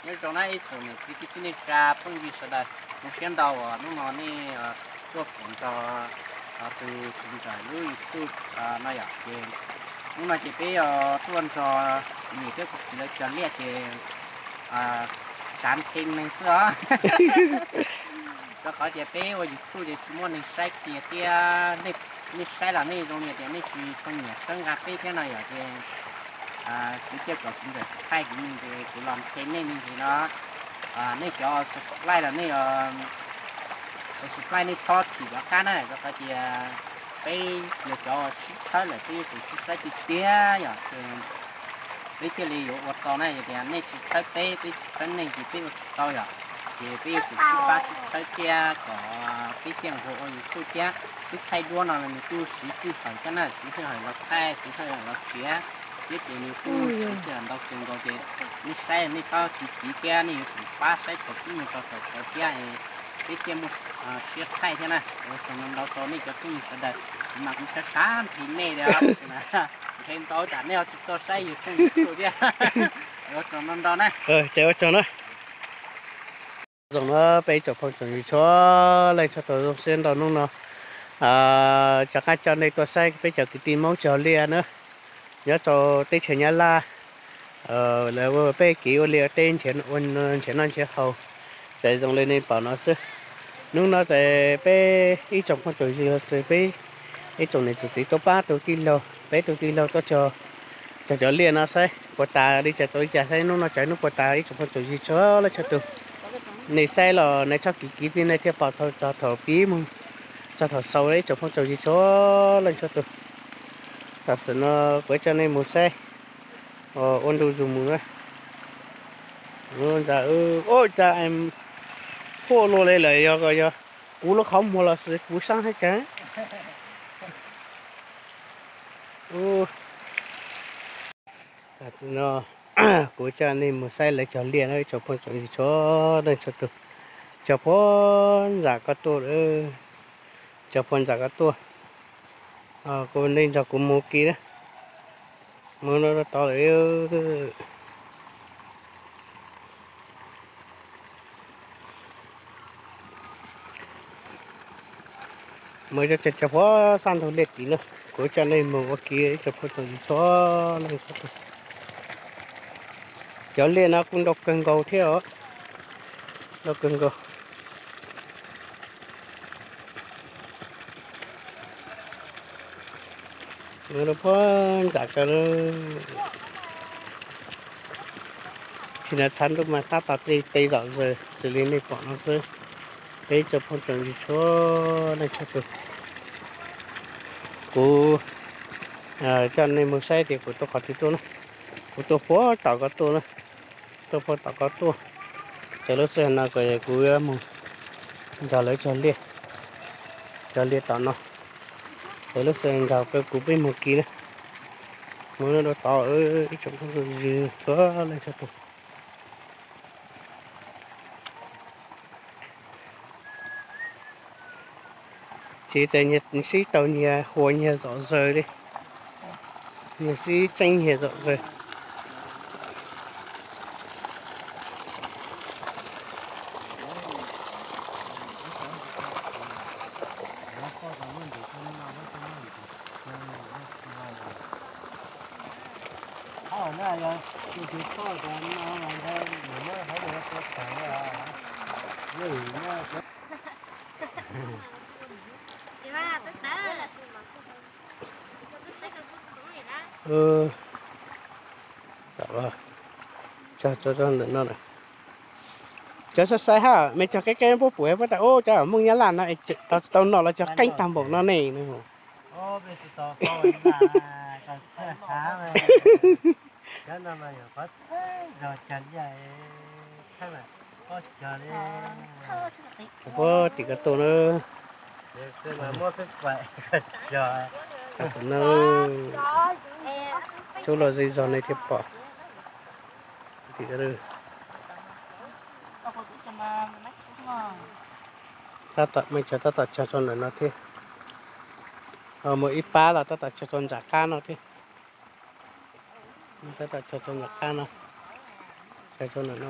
nếu trong này chỗ này cái này trà phong vi sẽ đây nó xem đầu à nó này tôi cũng cho từ chúng ta lui từ này à thì nó là chỉ cái tuần cho nhiều cái cũng là cho liệt thì sản thêm này xưa cho có chỉ cái và tôi thì mua này sai thì tia này này sai là này trong này thì này chỉ trong nhà trong gặp cái thế này à thì cái chiếc của chúng ta khai của mình thì cũng làm thêm này mình thì nó này cho supply là này supply này cho thì có cái này có phải thì cái giờ cho ship tới là cái ship tới thì tia rồi cái cái lý do ở đó này thì này chỉ tới cái này chỉ tới tao rồi thì bây giờ chỉ ba tới tia có cái tiền hộ ở chỗ tia cái thay đua nào là mình tu sĩ hỏi cái này sĩ hỏi là thay sĩ hỏi là chia cái tiền mình tu sĩ hỏi đâu tiền đâu thì mình sai mình có chỉ tia này cũng ba sai tổ chức mình có tổ tia cái tiền một siết thay thế này rồi còn mình đâu có này cho cũng sẽ được mà cũng sẽ sáng thì này đấy thêm tối trả neo chúng tôi xâyอยู่ตรงนี้เดียวrồi còn mình đâu này chơi cho nó dùng nó bây giờ phong chuẩn bị cho lại cho tôi dùng xuyên đầu nung nó chắc hai cho này tôi xây bây giờ cái tin mong chờ liền nữa nhớ cho tết chơi nhà la là bây kiểu liền tên chuyện ăn chuyện hậu để dùng lên nên bảo nó xưa nung nó để bây ít trồng phong chuẩn gì là xưa bây ít trồng này chỉ tôi 3 kg bé tôi kg tôi cho liền nó xây quả tà đi cho tôi chả xây nó chạy nó quả tà ít trồng phong chuẩn gì cho là cho tôi này xây là này cho kỹ thì này theo bảo cho thở phí mà cho thở sâu đấy trồng phong trồng gì cho lên cho tôi thật sự nó với cho nên một xe ôn đồ dùng nữa giờ ôi cha em khô lô lên lại rồi cú nó không mà là sự cú sáng hết trái thật sự nó của cha nên một xe lấy cho liền ấy cho phong trồng gì cho lên cho tôi cho phong giả các tôi cho phong giả các tôi cô nên cho cô mua kia đó mua nó to đấy mới cho phong san thổ liệt tí nữa cô cho nên mua kia cho phong trồng gì cho lên cho liền nó cũng đọc cần cầu theo đọc cần cầu nó có giả cho nó thì là chắn lúc mà ta tạt đi tây rõ rồi xử lý này bọn nó rồi đấy cho phong trào gì cho này cho tôi cô cho nên một xe thì của tôi khó thì tôi nó của tôi phố tạo có tôi nó tôi phố tạo có tôi cho lúc xe nào cái của một giờ lấy cho liệt tạo nó để lúc xe gặp cái cú bên một kia mới nó to ở trong cái gì có lên cho tôi chỉ tại nhật sĩ tàu nhà hồ nhà rõ rời đi nhật sĩ tranh nhà rõ rời này là thì có cái nó làm theo mới phải được cái thằng gì nha vâng cho nó này cho sai ha mày cho cái bố bụi bắt đầu cho mông nhá là này tao nó là cho canh tam bộ nó này nữa bây giờ tao coi là còn khá mà cho nên mà có rồi chân vậy thế mà có chờ đi có thì cái tổ nó cái mà mua cái quậy chờ nó chỗ là dây giòn này thì bỏ thì cái được ta tập mình cho ta tập cho con nó thế một ít ba là ta tập cho con giả ca nó thế ta tập cho con giả ca nó chạy cho nó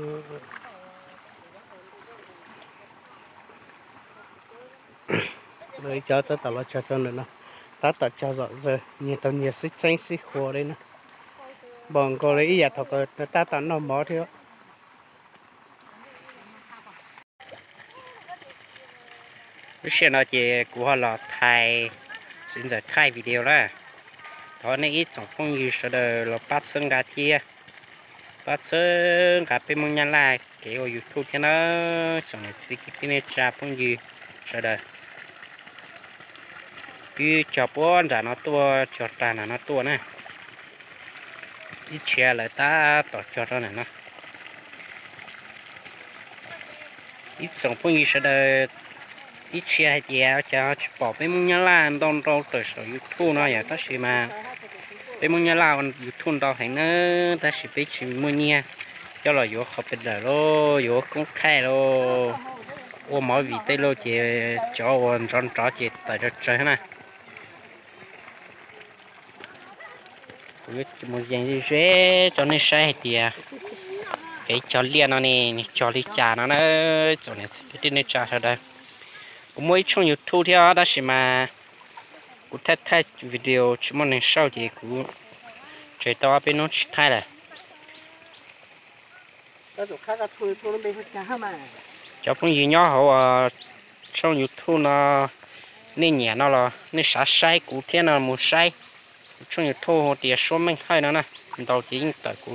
rồi cho tới tao lo chạy cho nó ta tao cho rõ rồi nhiều tao nhiều xích xanh xích khô đấy nè bọn cô lấy giờ thọ ta tao nó mỏ theo cái xe nó chỉ của họ là thay xin giờ thay video đó đó nên ít trong phong như sau đó là bắt sân gà chia bắt sân gà bên mông nhà lại cái ở YouTube cho nó xong này chỉ cái này trả phong như sau đó cứ cho bốn ra nó tua cho ra nó tua nè ít chia lại taต่อcho nó này nó ít trong phong như sau đó ít chia hay gì cho bỏ bên mông nhà lại đông đông từ số YouTube nó vậy ta chỉ mà bên mông nhà lại YouTube đó hay nữa ta chỉ biết chỉ mua nha cho là vô học bên đó lo vô công khai lo ô mỗi vị tây lo chị cho ôn tròn trọ chị tại cho chơi này một dạng gì thế cho nên sai thì cái cho liền nó nè cho đi trà nó nữa cho nên cái này trà sao đây cũng mới trong YouTube theo đó chỉ mà cũng thay video chỉ mong nên sau thì cũng chơi to bên nó thay là cho phong gì nhỏ họ trong YouTube nó nên nhẹ nó là nên xả sai cụ thể là một sai trong YouTube họ thì số mình hay nó nè đầu tiên tới cụ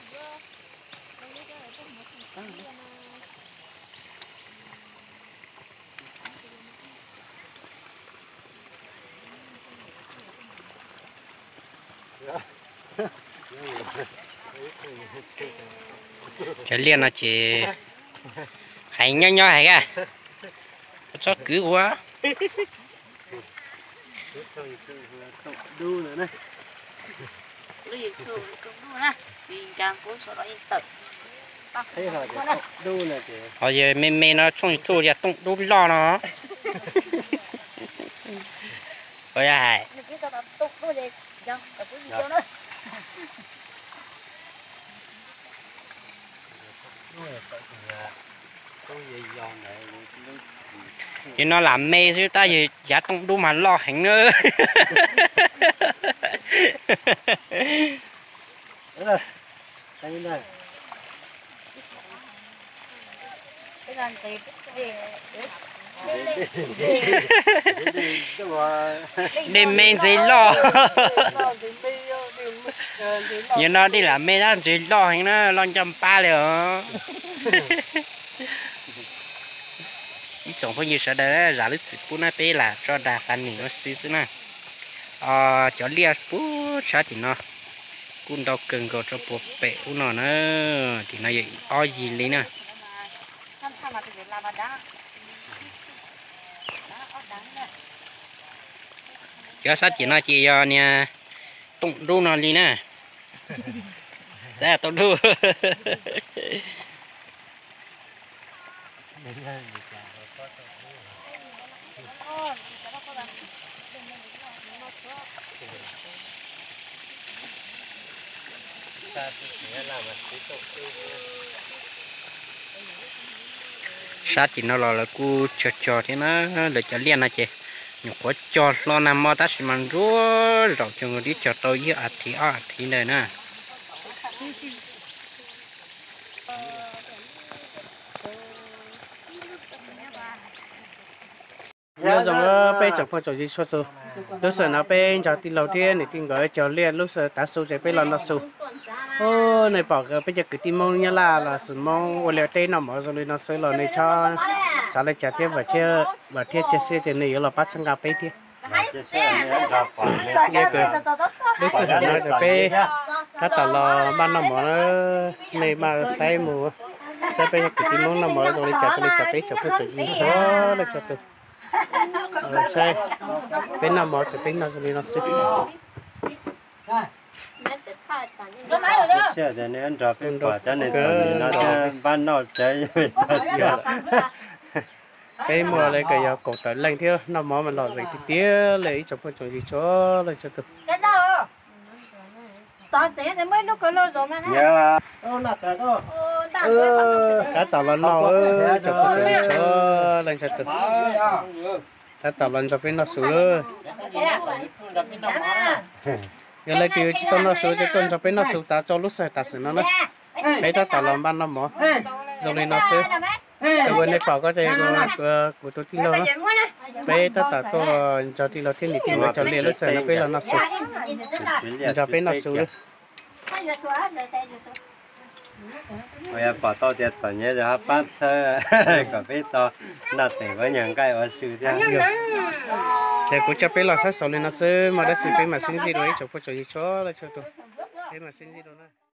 cái liền là chỉ hay nhỏ hay à cho cứ quá đu nữa này thấy họ đu này chị họ giờ mê nó trong YouTube giờ tung đu lo nó ôi ai thì nó làm mê chứ ta gì giá tung đu mà lo hẳn nữa rồi đây này đêm mê gì lo như nó đi làm mê đó gì lo hẳn nó lo trăm ba liền ít trong phong như sau đó giả lứt bún nó bé là cho đà ăn mình nó xí xí nè cho lia bún sao thì nó cún đau cần gọi cho bột bẹ u nó nữa thì nó vậy o gì lấy nè cho sát chỉ nó chỉ do nha tung đu nó đi nè đây là tung đu sát chỉ nó là cu cho thế nó để cho liền là chị nhục quá cho lo nằm mò ta chỉ mang rúa rồi cho người đi cho tôi với thì này nè nhớ rằng nó bé chọc con chọc gì xuất rồi lúc sau nó bé chọc tin đầu tiên thì tin gọi cho liền lúc sau ta số chạy bé là số ô này bảo cái bây giờ cái tin mong nhá là sự mong ô liều tây nó mở rồi nó sửa rồi này cho sao lại trả tiền và thiết chia sẻ thì này là bắt chân gặp bé thì nghe cười lúc sau nó là bé nó tạo là ban nó mở nó này mà sai mùa sai bây giờ cái tin mong nó mở rồi trả bé chọc cái chuyện gì đó là cho từ sai bên nào mở thì bên nào rồi nó sửa xe thì nên drop cái quả cho nên nó ban nó chơi về ta xe cái mùa này cái giờ cổ tới lạnh theo nó mỏ mình lọt dậy thì tía lấy chụp con chuột gì cho lấy cho tôi tỏ sẽ thì mới lúc cái lô rồi mà nè nhớ nạt cái đó cá tàu lần nào chụp cho lên cho chụp cá tàu lần cho bên nó sủi giờ lại tiêu chỉ tao nó sủi cho con cho bên nó sủi ta cho lúc sai ta sủi nó nè bây ta tàu lần ban nó mỏ rồi lên nó sủi rồi bên này bảo có chạy của tôi tin nó bây ta tàu tôi cho tin nó thiên địa tin cho liền lúc sai nó bây là nó sủi cho bên nó sủi bây giờ bỏ tao tiệt sản nhé cho bắt sơ còn biết tao nạt để với những cái ở sự thế thì cũng cho bên là sát số lên nó sơ mà đã xử bên mà sinh gì rồi chụp cho gì cho là cho tôi bên mà sinh gì rồi nè